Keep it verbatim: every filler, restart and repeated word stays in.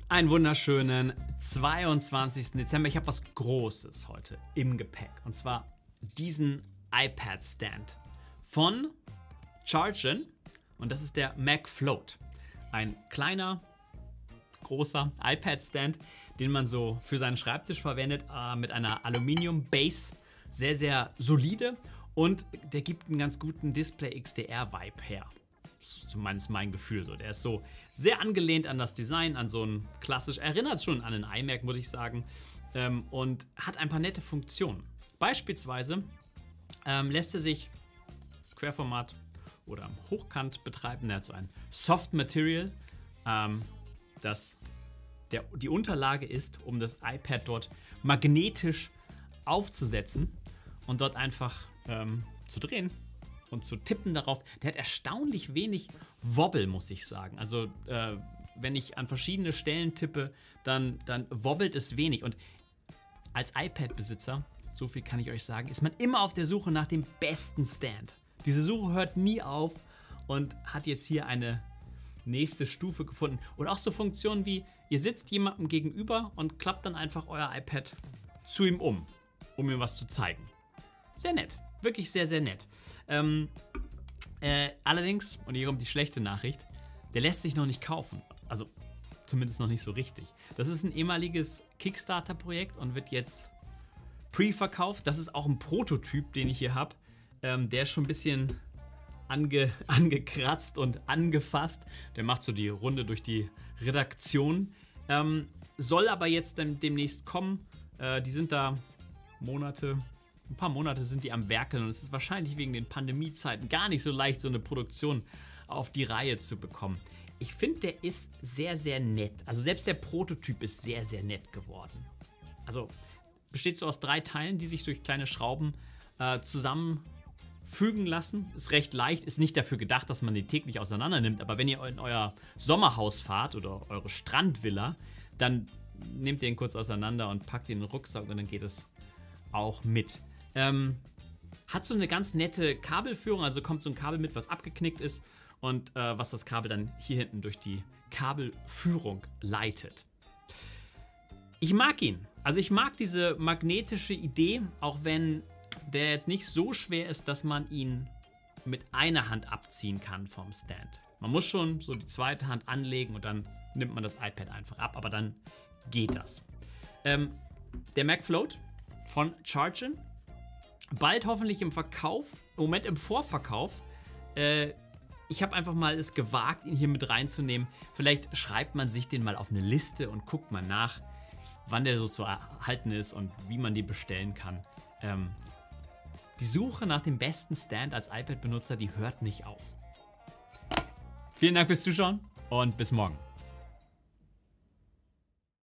Einen wunderschönen zweiundzwanzigsten Dezember. Ich habe was Großes heute im Gepäck. Und zwar diesen iPad-Stand von Chargen. Und das ist der MagFloat. Ein kleiner, großer iPad-Stand, den man so für seinen Schreibtisch verwendet, äh, mit einer Aluminium-Base. Sehr, sehr solide. Und der gibt einen ganz guten Display-X D R-Vibe her. Zumindest mein Gefühl so. Der ist so sehr angelehnt an das Design, an so ein klassisch, erinnert schon an einen iMac, muss ich sagen, ähm, und hat ein paar nette Funktionen. Beispielsweise ähm, lässt er sich Querformat oder hochkant betreiben. Er hat so ein Soft Material, ähm, das der, die Unterlage ist, um das iPad dort magnetisch aufzusetzen und dort einfach ähm, zu drehen und zu tippen darauf. Der hat erstaunlich wenig Wobble, muss ich sagen. Also äh, wenn ich an verschiedene Stellen tippe, dann, dann wobbelt es wenig. Und als iPad-Besitzer, so viel kann ich euch sagen, ist man immer auf der Suche nach dem besten Stand. Diese Suche hört nie auf und hat jetzt hier eine nächste Stufe gefunden. Und auch so Funktionen wie, ihr sitzt jemandem gegenüber und klappt dann einfach euer iPad zu ihm um, um ihm was zu zeigen. Sehr nett. Wirklich sehr, sehr nett. Ähm, äh, allerdings, und hier kommt die schlechte Nachricht, der lässt sich noch nicht kaufen. Also zumindest noch nicht so richtig. Das ist ein ehemaliges Kickstarter-Projekt und wird jetzt pre-verkauft. Das ist auch ein Prototyp, den ich hier habe. Ähm, der ist schon ein bisschen ange, angekratzt und angefasst. Der macht so die Runde durch die Redaktion. Ähm, soll aber jetzt dann demnächst kommen. Äh, die sind da Monate... Ein paar Monate sind die am Werkeln und es ist wahrscheinlich wegen den Pandemiezeiten gar nicht so leicht, so eine Produktion auf die Reihe zu bekommen. Ich finde, der ist sehr, sehr nett. Also selbst der Prototyp ist sehr, sehr nett geworden. Also besteht so aus drei Teilen, die sich durch kleine Schrauben äh, zusammenfügen lassen. Ist recht leicht, ist nicht dafür gedacht, dass man den täglich auseinander nimmt. Aber wenn ihr in euer Sommerhaus fahrt oder eure Strandvilla, dann nehmt ihr ihn kurz auseinander und packt ihn in den Rucksack und dann geht es auch mit. Ähm, hat so eine ganz nette Kabelführung, also kommt so ein Kabel mit, was abgeknickt ist und äh, was das Kabel dann hier hinten durch die Kabelführung leitet. Ich mag ihn. Also ich mag diese magnetische Idee, auch wenn der jetzt nicht so schwer ist, dass man ihn mit einer Hand abziehen kann vom Stand. Man muss schon so die zweite Hand anlegen und dann nimmt man das iPad einfach ab, aber dann geht das. Ähm, der MagFloat von Chargen. Bald hoffentlich im Verkauf, im Moment im Vorverkauf. Äh, ich habe einfach mal es gewagt, ihn hier mit reinzunehmen. Vielleicht schreibt man sich den mal auf eine Liste und guckt mal nach, wann der so zu erhalten ist und wie man die bestellen kann. Ähm, die Suche nach dem besten Stand als iPad-Benutzer, die hört nicht auf. Vielen Dank fürs Zuschauen und bis morgen.